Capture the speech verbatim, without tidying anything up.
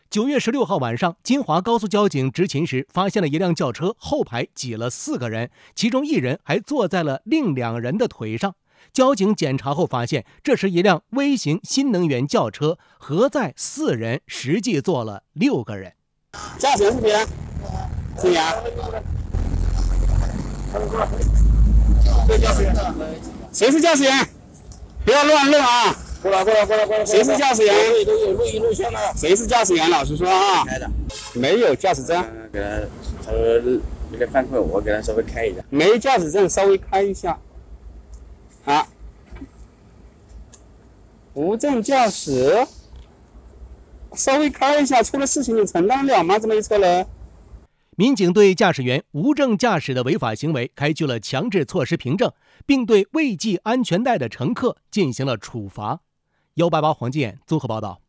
九月十六号晚上，金华高速交警执勤时发现了一辆轿车后排挤了四个人，其中一人还坐在了另两人的腿上。交警检查后发现，这是一辆微型新能源轿车，核载四人，实际坐了六个人。 驾驶员是谁啊？是你啊？谁是驾驶员？不要乱录啊！ 过来过来过来过来！ 谁是驾驶员？ 都有录音录像的。 谁是驾驶员？老实说啊。 开的。 没有驾驶证。 嗯，给他，他说有点犯困，我给他稍微开一下。 没驾驶证，稍微开一下。啊。无证驾驶，稍微开一下，出了事情你承担了吗？这么一车人。 民警对驾驶员无证驾驶的违法行为开具了强制措施凭证，并对未系安全带的乘客进行了处罚。幺八八黄金眼综合报道。